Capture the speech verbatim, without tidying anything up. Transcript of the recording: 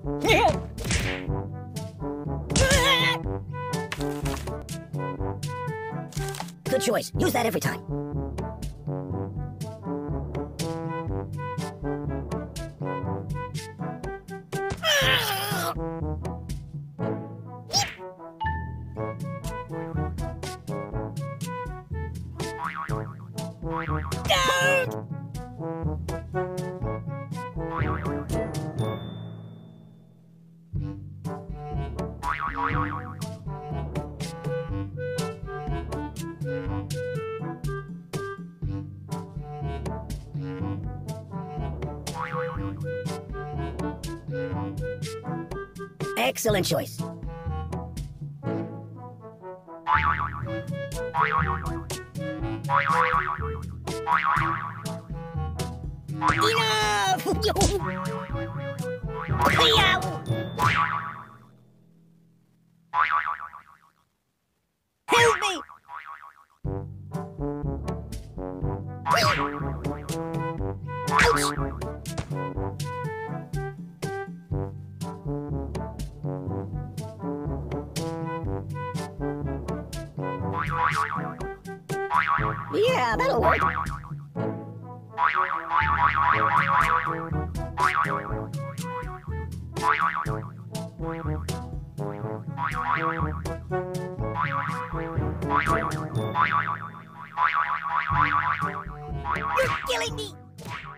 Good choice. Use that every time. Excellent choice. Enough! Help me! Ouch! Yeah, that'll work. You're killing me!